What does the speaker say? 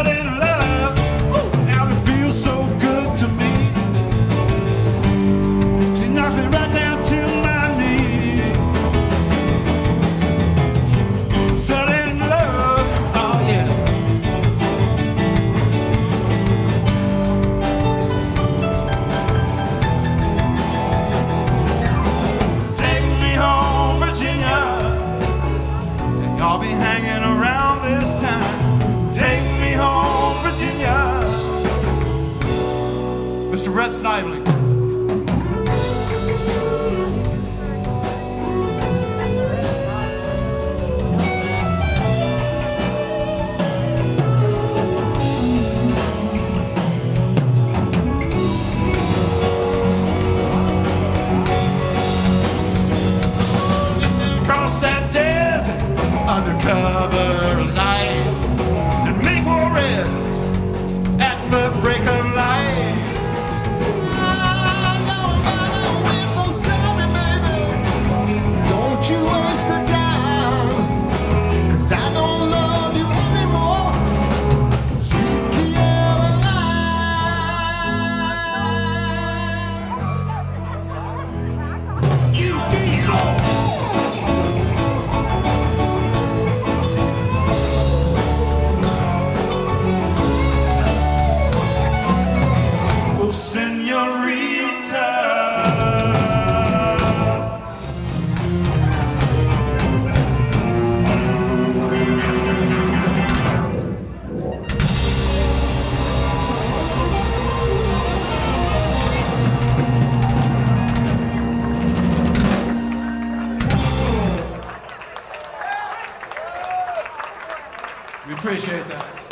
sudden love. Now it feels so good to me. She knocks me right down to my knees. Sudden love, oh yeah. Take me home, Virginia, and I'll be hanging around this time. Take me home, Virginia. Mr. Brett Snively. Cross that desert under cover of night and make war rest at the break of light. I'm gonna find out with some Sammy, baby. Don't you waste the time, 'cause I don't love you anymore. Sweet Caroline. You belong. Oh, señorita. We appreciate that.